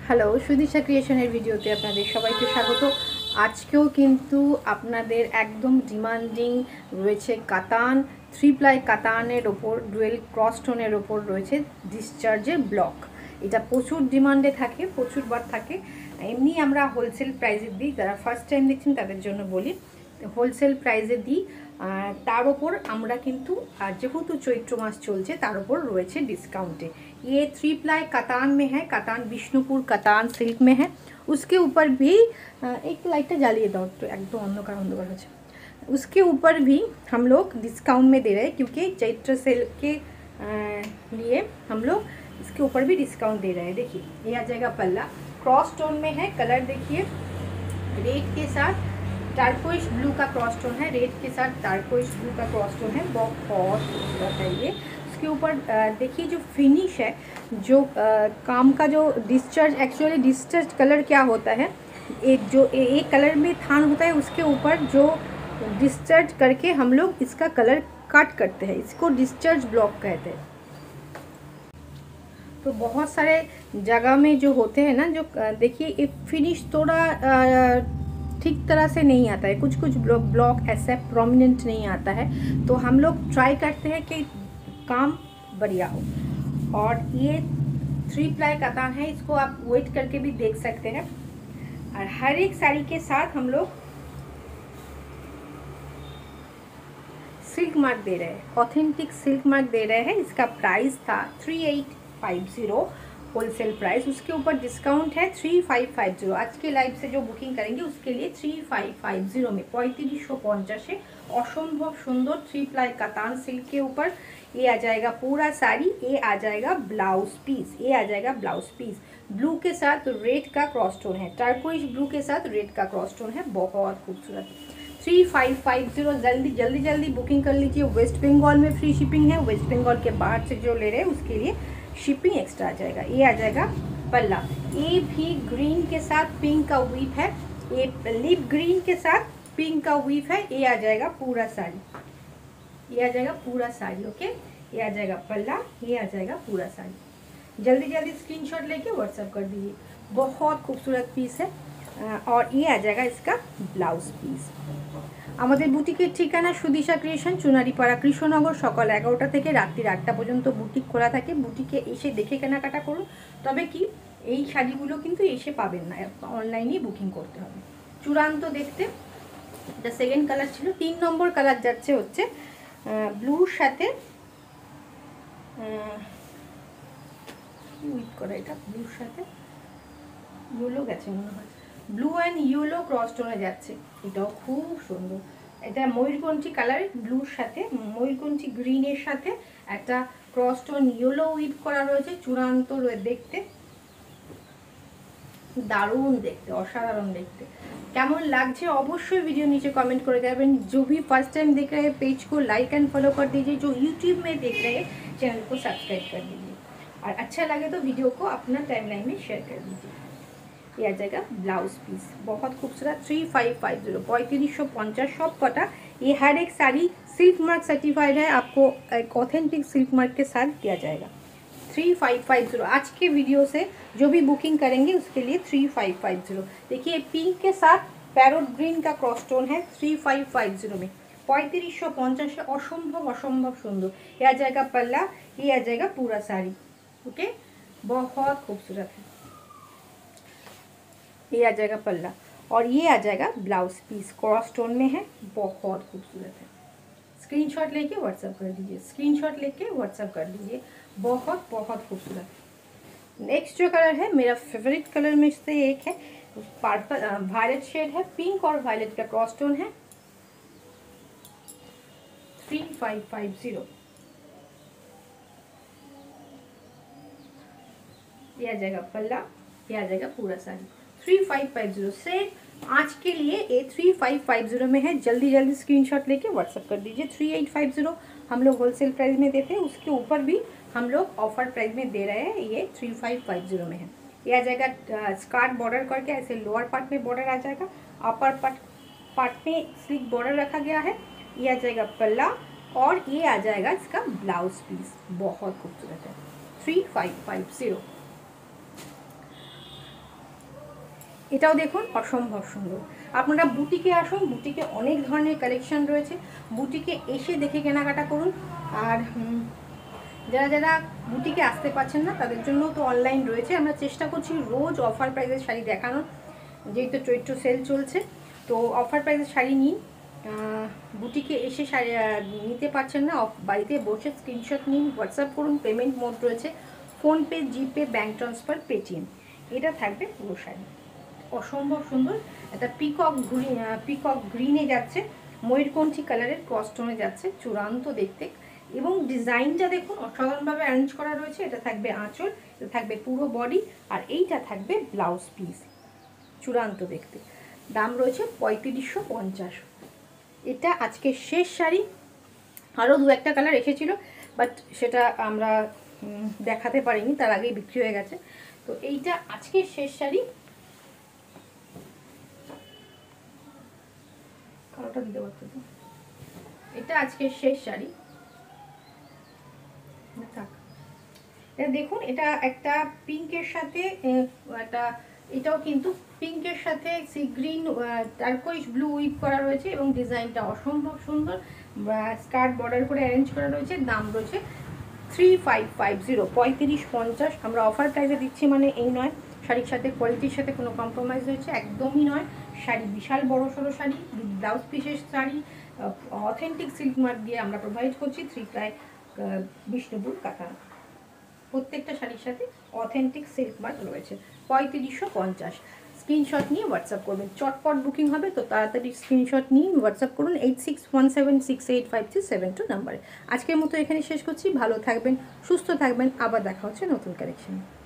Hello, সুদিশা ক্রিয়েশনের ভিডিওতে আপনাদের সবাইকে স্বাগত। আজকেও কিন্তু আপনাদের একদম ডিমান্ডিং রয়েছে কাতান, 3 প্লাই কাতানের ওপর ডুয়েল ক্রস টোনের ওপর রয়েছে ডিসচার্জের ব্লক। এটা প্রচুর ডিমান্ডে থাকে, প্রচুরবার থাকে। এমনি আমরা হোলসেল প্রাইসে দিই, যারা ফার্স্ট টাইম দেখছেন তাদের জন্য বলি হোলসেল প্রাইসে দিই। তার ওপর আমরা কিন্তু যেহেতु चैत्र मास चलছে तार ऊपर রয়েছে डिस्काउंटे। ये 3 प्लाई कतान में है, कतान विष्णुपुर कतान सिल्क में है। उसके ऊपर भी एक लाइट जलिए दो तो एकदम अंधकार अंधकार हो, उसके ऊपर भी हम लोग डिस्काउंट में दे रहे हैं क्योंकि चैत्र सेल के लिए हम लोग इसके ऊपर भी डिस्काउंट दे रहे हैं। देखिए ये आ जाएगा पल्ला, क्रॉस टोन में है, कलर देखिए रेड के साथ टार्कोइश ब्लू का क्रॉस टोन है, रेड के साथ टार्कोइश ब्लू का क्रॉस टोन है, बहुत खूबसूरत है ये। उसके ऊपर देखिए जो फिनिश है, जो काम का जो डिस्चार्ज, एक्चुअली डिस्चार्ज कलर क्या होता है, एक जो एक कलर में थान होता है उसके ऊपर जो डिस्चार्ज करके हम लोग इसका कलर कट करते हैं, इसको डिस्चार्ज ब्लॉक कहते हैं। तो बहुत सारे जगह में जो होते हैं ना, जो देखिए ये फिनिश थोड़ा ठीक तरह से नहीं आता है, कुछ कुछ ब्लॉक ऐसा प्रोमिनेंट नहीं आता है, तो हम लोग ट्राई करते हैं कि काम बढ़िया हो। और ये 3 प्लाई कतान है, इसको आप वेट करके भी देख सकते हैं। और हर एक साड़ी के साथ हम लोग सिल्क मार्क दे रहे हैं, ऑथेंटिक सिल्क मार्क दे रहे हैं। इसका प्राइस था 3850 होलसेल प्राइस, उसके ऊपर डिस्काउंट है 3550। आज के लाइव से जो बुकिंग करेंगे उसके लिए 3550 में 3550 असंभव सुंदर 3 प्लाई कतान सिल्क के ऊपर ये आ जाएगा पूरा साड़ी। ये आ जाएगा ब्लाउज पीस, ये आ जाएगा ब्लाउज पीस। ब्लू के साथ रेड का क्रॉस टोन है, टार्कोइश ब्लू के साथ रेड का क्रॉस टोन है, बहुत खूबसूरत। 3550 जल्दी जल्दी जल्दी बुकिंग कर लीजिए। वेस्ट बंगाल में फ्री शिपिंग है, वेस्ट बंगाल के बाहर से जो ले रहे हैं उसके लिए शिपिंग एक्स्ट्रा आ जाएगा। ये आ जाएगा पल्ला, ये भी ग्रीन के साथ पिंक का वीव है, ये लिप ग्रीन के साथ पिंक का वीव है। ये आ जाएगा पूरा साड़ी, ये आ जाएगा पूरा साड़ी। ओके, ये आ जाएगा पल्ला, ये आ जाएगा पूरा साड़ी। जल्दी जल्दी स्क्रीनशॉट लेके व्हाट्सएप कर दीजिए, बहुत खूबसूरत पीस है। और ये आ जाएगा इसका ब्लाउज पीस। আমাদের বুটিকের ঠিকানা সুদিশা ক্রিয়েশন, চুনারিপাড়া, কৃষ্ণনগর। সকাল 11টা থেকে রাত্রি 8টা পর্যন্ত বুটিক খোলা থাকে। বুটিকে এসে দেখে কেনাকাটা করুন। তবে কি এই শাড়িগুলো কিন্তু এসে পাবেন না, অনলাইনেই বুকিং করতে হবে। চূড়ান্ত দেখতে এটা সেকেন্ড কালার ছিল, 3 নম্বর কালার যাচ্ছে হচ্ছে ব্লুর সাথে উইথ করা, এটা ব্লুর সাথে ইয়েলো গেছে মনে হয়, ব্লু অ্যান্ড ইয়েলো ক্রস টোনে যাচ্ছে, এটাও খুব সুন্দর। এটা ময়ূরকণ্ঠী কালার ব্লুর সাথে ময়ূরকণ্ঠী গ্রিনের সাথে একটা ক্রস টোন ইয়েলো উইভ করা রয়েছে। চূড়ান্ত দেখতে দারুণ দেখতে, অসাধারণ দেখতে। কেমন লাগছে অবশ্যই वीडियो नीचे कमेंट করে যাবেন। जो भी फर्स्ट टाइम देख रहे हैं पेज को लाइक एंड फॉलो कर दीजिए, जो यूट्यूब में देख रहे हैं चैनल को सब्सक्राइब कर दीजिए, और अच्छा लगे तो वीडियो को अपना टाइमलाइन में शेयर कर दीजिए। ये आ जाएगा ब्लाउज पीस, बहुत खूबसूरत। 3550 3550 सब कटा। ये हर एक साड़ी सिल्क मार्क सर्टिफाइड है, आपको एक ऑथेंटिक सिल्क मार्क के साथ दिया जाएगा। 3550 आज के वीडियो से जो भी बुकिंग करेंगे उसके लिए 3550। देखिए पिंक के साथ पैरोट ग्रीन का क्रॉस टोन है 3550 में, 3550 असंभव असंभव सुंदर। ये आ जाएगा पल्ला, ये आ जाएगा पूरा साड़ी। ओके, बहुत खूबसूरत है। ये आ जाएगा पल्ला और ये आ जाएगा ब्लाउज पीस, क्रॉस टोन में है, बहुत खूबसूरत है। स्क्रीनशॉट लेके व्हाट्सएप कर दीजिए, स्क्रीनशॉट लेके व्हाट्सएप कर दीजिए, बहुत बहुत खूबसूरत। नेक्स्ट जो कलर है मेरा फेवरेट कलर में से एक है, पर्पल वायलेट शेड है, पिंक और वायलेट का क्रॉस टोन है। 3550 ये आ जाएगा पल्ला, ये आ जाएगा पूरा साड़ी। 3550 से आज के लिए ये 3550 में है। जल्दी जल्दी स्क्रीनशॉट लेके व्हाट्सएप कर दीजिए। 3850 हम लोग होलसेल प्राइस में देते हैं, उसके ऊपर भी हम लोग ऑफर प्राइस में दे रहे हैं, ये 3550 में है। ये आ जाएगा स्कार्ट बॉर्डर करके, ऐसे लोअर पार्ट में बॉर्डर आ जाएगा, अपर पार्ट में स्लिक बॉर्डर रखा गया है। ये आ जाएगा पल्ला और ये आ जाएगा इसका ब्लाउज पीस, बहुत खूबसूरत है। 3550 এটাও দেখুন অসম্ভব সুন্দর। আপনারা বুটিকে আসুন, বুটিকে অনেক ধরনের কালেকশন রয়েছে, বুটিকে এসে দেখে কেনাকাটা করুন। আর যারা যারা বুটিকে আসতে পারছেন না তাদের জন্য তো অনলাইন রয়েছে। আমরা চেষ্টা করছি রোজ অফার প্রাইসের শাড়ি দেখানোর, যেহেতু চৈত্র সেল চলছে, তো অফার প্রাইসের শাড়ি নিন। বুটিকে এসে শাড়ি নিতে পারছেন না, বাড়িতে বসে স্ক্রিনশট নিন, হোয়াটসঅ্যাপ করুন। পেমেন্ট মোড রয়েছে PhonePe, GPay, bank transfer, Paytm. এটা থাকবে পুরো শাড়ি, অসম্ভব সুন্দর। একটা পিকক গ্রিনে যাচ্ছে, ময়ূরকণ্ঠী কালারের ক্রসটোনে যাচ্ছে, চূড়ান্ত দেখতে। এবং ডিজাইনটা দেখুন অসাধারণভাবে অ্যারেঞ্জ করা রয়েছে। এটা থাকবে আঁচল, এটা থাকবে পুরো বডি, আর এইটা থাকবে ব্লাউজ পিস, চূড়ান্ত দেখতে। দাম রয়েছে 3550। এটা আজকে শেষ শাড়ি। আরও দু একটা কালার এসেছিল, বাট সেটা আমরা দেখাতে পারিনি, তার আগেই বিক্রি হয়ে গেছে। তো এইটা আজকে শেষ শাড়ি। কালোটা দিতে পারতো তো। এটা আজকে শেষ শাড়ি। এটা দেখুন, এটা একটা পিঙ্কের সাথে একটা, এটাও কিন্তু পিঙ্কের সাথে সি গ্রিন টারকোইশ ব্লু উইপ করা রয়েছে এবং ডিজাইনটা অসম্ভব সুন্দর। স্কার্ট বর্ডার করে অ্যারেঞ্জ করা রয়েছে। দাম রয়েছে 3550, 3550। আমরা অফার প্রাইসে দিচ্ছি মানে এই নয়, শাড়ির সাথে কোয়ালিটির সাথে কোনো কম্প্রোমাইজ হয়েছে একদমই নয়। শাড়ি বিশাল বড় সড়ো শাড়ি, ব্লাউজ পিসের শাড়ি, অথেন্টিক সিল্ক মার্ক দিয়ে আমরা প্রোভাইড করছি। 3 প্লাই বিষ্ণুপুর কাঁথা, প্রত্যেকটা শাড়ির সাথে অথেন্টিক সিল্ক মার্ক রয়েছে। 3550। স্ক্রিনশট নিয়ে হোয়াটসঅ্যাপ করবেন, চটপট বুকিং হবে, তো তাড়াতাড়ি স্ক্রিনশট নিয়ে হোয়াটসঅ্যাপ করুন 8617685272 নাম্বারে। আজকের মতো এখানে শেষ করছি। ভালো থাকবেন, সুস্থ থাকবেন, আবার দেখা হচ্ছে নতুন কালেকশন।